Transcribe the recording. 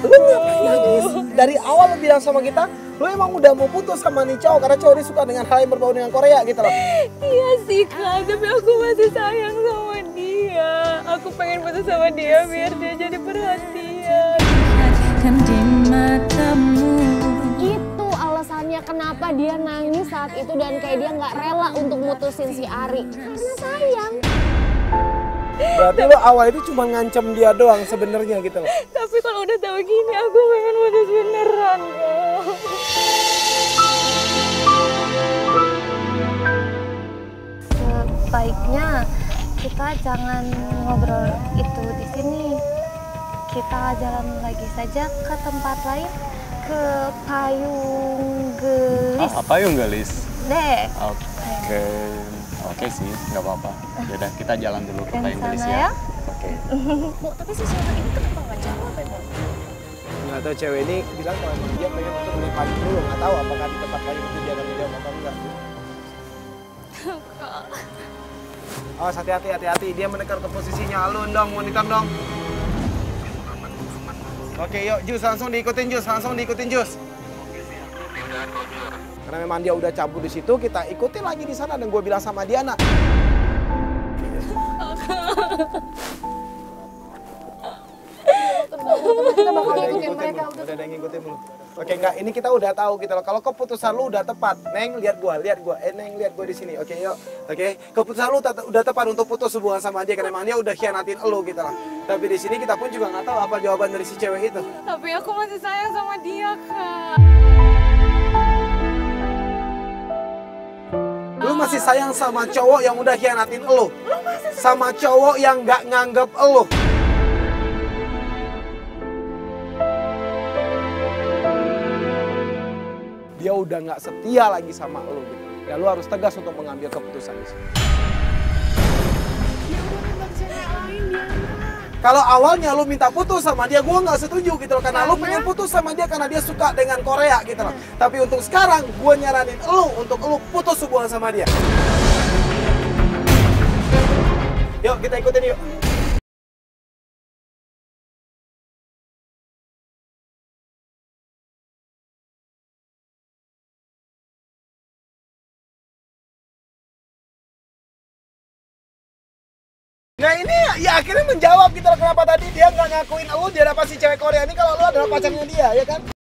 Lu ngapain Gis? Dari awal lu bilang sama kita, lu emang udah mau putus sama nih cowok karena cowok ini suka dengan hal yang berbau dengan Korea gitu loh. Iya sih Kak, tapi aku masih sayang sama dia. Aku pengen putus sama dia biar dia jadi perhatian. Itu alasannya kenapa dia nangis saat itu dan kayak dia nggak rela untuk mutusin si Ari. Karena sayang. Berarti lu awal itu cuma ngancem dia doang sebenarnya gitu loh. Tapi kalau udah tahu gini, aku pengen putus beneran Kak. Sebaiknya kita jangan ngobrol itu di sini. Kita jalan lagi saja ke tempat lain, ke Payung Gelis. Payung Gelis? Deh. Oke sih, nggak apa-apa. Yaudah kita jalan dulu ke Payung Gelis ya. Oke. Bu, tapi si cewek ini kenapa nggak jawab ya, Bu? Nggak tahu cewek ini bilang kalau emang dia pengen untuk beli payung dulu. Nggak tahu apakah di tempat payung itu dia akan menjawab atau enggak. Oh, hati-hati. Dia mendekat ke posisinya. Alun dong, monitor dong. Oke, yuk Jus, langsung diikutin Jus. Karena memang dia udah cabut di situ, kita ikutin lagi di sana dan gue bilang sama Diana. Kita bakal ikutin mereka. Udah ada yang ngikutin lu. Oke, enggak, ini kita udah tahu gitu loh. Kalau keputusan lu udah tepat, Neng lihat gua. Neng lihat gua di sini. Oke, yuk. Oke, keputusan lu udah tepat untuk putus hubungan sama dia karena emang dia udah khianatin lu gitu lah. Tapi di sini kita pun juga nggak tahu apa jawaban dari si cewek itu. Tapi aku masih sayang sama dia Kak. Lu masih sayang sama cowok yang udah khianatin lu. Sama cowok yang nggak nganggep lu. Dia udah nggak setia lagi sama lu gitu. Ya lu harus tegas untuk mengambil keputusan di sini. Kalau awalnya lu minta putus sama dia, gua nggak setuju gitu loh. Karena lu pengen putus sama dia karena dia suka dengan Korea gitu loh. Tapi untuk sekarang, gua nyaranin lu untuk lu putus hubungan sama dia. Yuk, kita ikutin yuk. Nah ini ya akhirnya menjawab gitu loh kenapa tadi dia nggak ngakuin lu dia dapat si cewek Korea ini kalau lu adalah pacarnya dia ya kan?